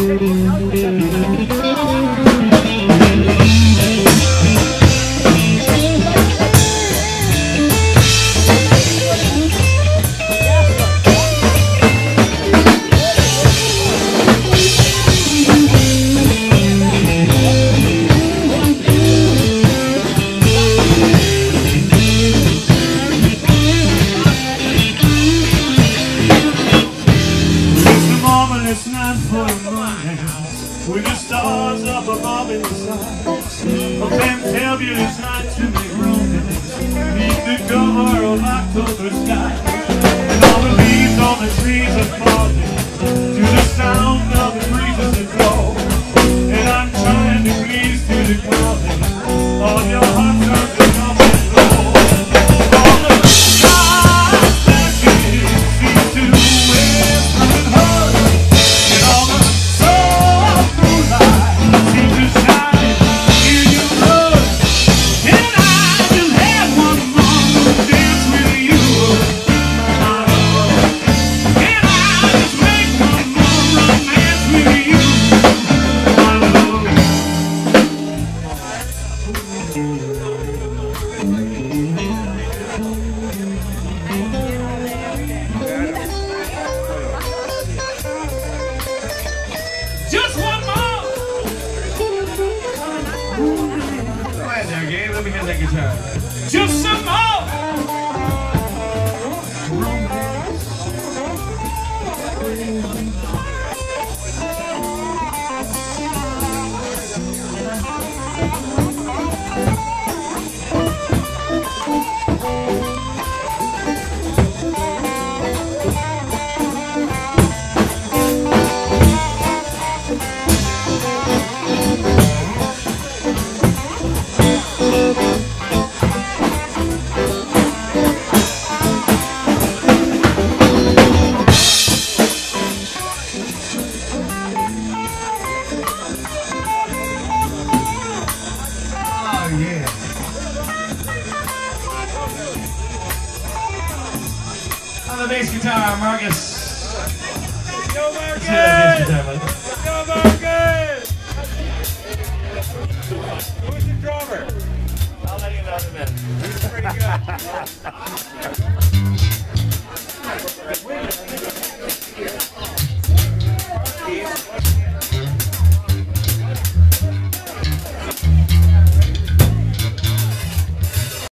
With the stars up above in the sky, a fantabulous night to make romance beneath the cover of October sky. And all the leaves on the trees are falling to the sound of the breezes that blow. And I'm trying to please to the calling of your heart turns to come and go. All the stars flashing seem to whisper and hush, and all the let me hear that guitar. Just some more on the bass guitar, Marcus. Yo, Marcus! Yo, Marcus! Who's the drummer? I'll let you know in a minute. He's pretty good.